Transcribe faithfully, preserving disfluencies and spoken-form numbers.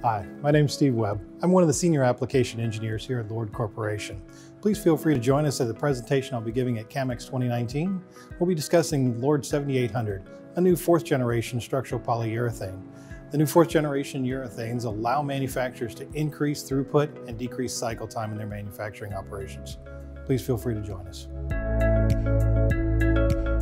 Hi, my name is Steve Webb. I'm one of the senior application engineers here at Lord Corporation. Please feel free to join us at the presentation I'll be giving at CAMX twenty nineteen. We'll be discussing Lord seventy-eight hundred, a new fourth generation structural polyurethane. The new fourth generation urethanes allow manufacturers to increase throughput and decrease cycle time in their manufacturing operations. Please feel free to join us.